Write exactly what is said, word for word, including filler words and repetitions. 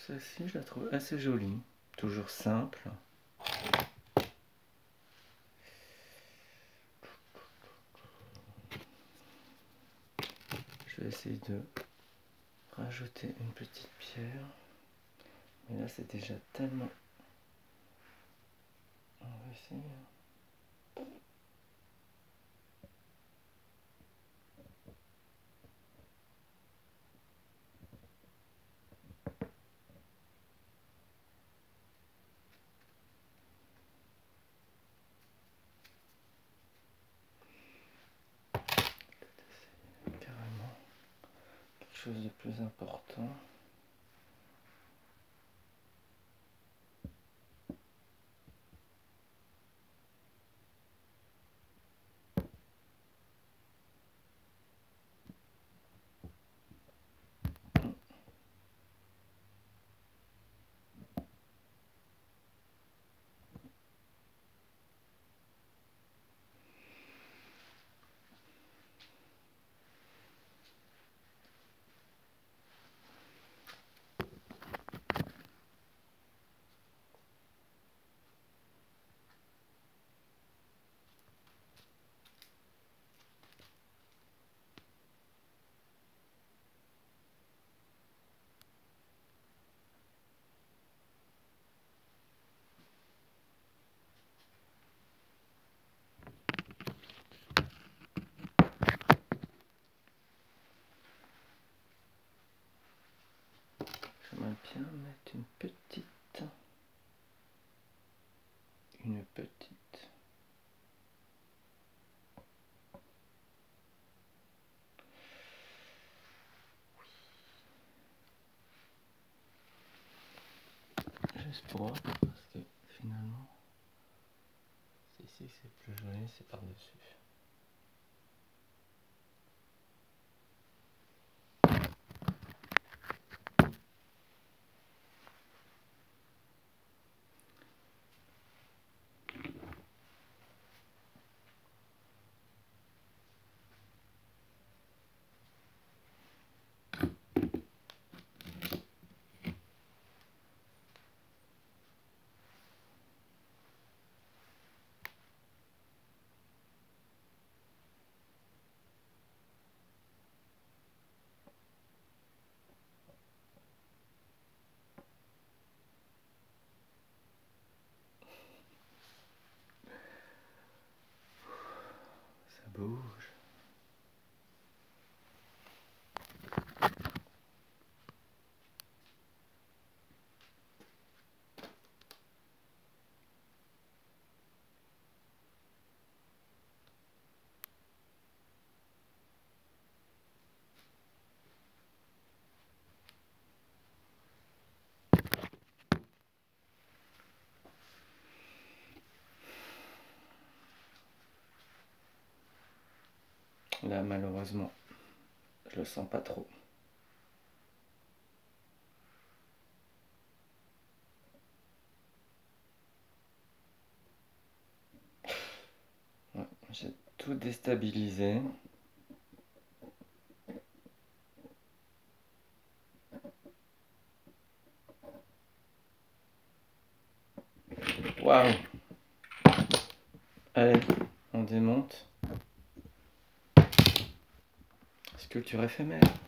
Celle-ci, je la trouve assez jolie. Toujours simple. Je vais essayer de rajouter une petite pierre. Mais là, c'est déjà tellement... On va essayer. Carrément quelque chose de plus important. J'aimerais bien mettre une petite, une petite. Juste pour voir, parce que finalement, c'est ici que c'est plus joli, c'est par-dessus. Ça bouge. Là, malheureusement, je le sens pas trop. Ouais, j'ai tout déstabilisé. Waouh! Allez, on démonte. Sculpture éphémère.